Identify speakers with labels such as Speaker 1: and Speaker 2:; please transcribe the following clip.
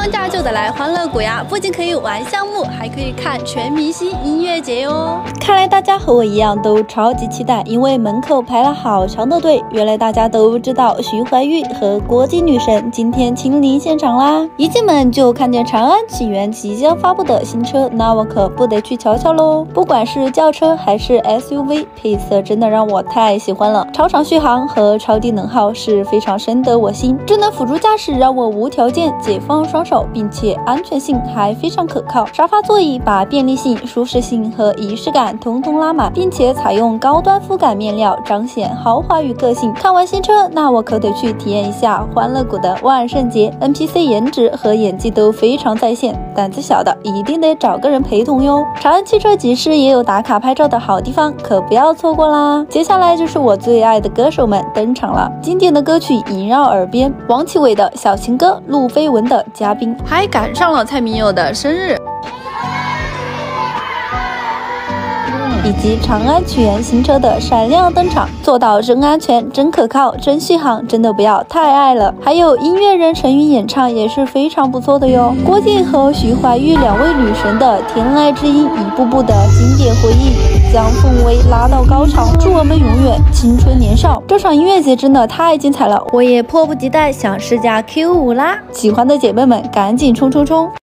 Speaker 1: 放假就得来欢乐谷呀！不仅可以玩项目，还可以看全明星音乐节哟。看来大家和我一样都超级期待，因为门口排了好长的队。原来大家都不知道，徐怀钰和国际女神今天亲临现场啦！一进门就看见长安起源即将发布的新车，那我可不得去瞧瞧喽！不管是轿车还是 SUV， 配色真的让我太喜欢了。超长续航和超低能耗是非常深得我心，智能辅助驾驶让我无条件解放双手，并且安全性还非常可靠。沙发座椅把便利性、舒适性和仪式感统统拉满，并且采用高端肤感面料，彰显豪华与个性。看完新车，那我可得去体验一下欢乐谷的万圣节。NPC 颜值和演技都非常在线，胆子小的一定得找个人陪同哟。长安汽车集市也有打卡拍照的好地方，可不要错过啦！接下来就是我最爱的歌手们登场了，经典的歌曲萦绕耳边，王启伟的《小情歌》，路飞文的《嘉宾》，还赶上了蔡明佑的生日。以及长安起源新车的闪亮登场，做到真安全、真可靠、真续航，真的不要太爱了。还有音乐人陈云演唱也是非常不错的哟。郭靖和徐怀钰两位女神的天籁之音，一步步的经典回忆，将氛围拉到高潮，祝我们永远青春年少。这场音乐节真的太精彩了，我也迫不及待想试驾 Q5啦！喜欢的姐妹们赶紧冲冲冲！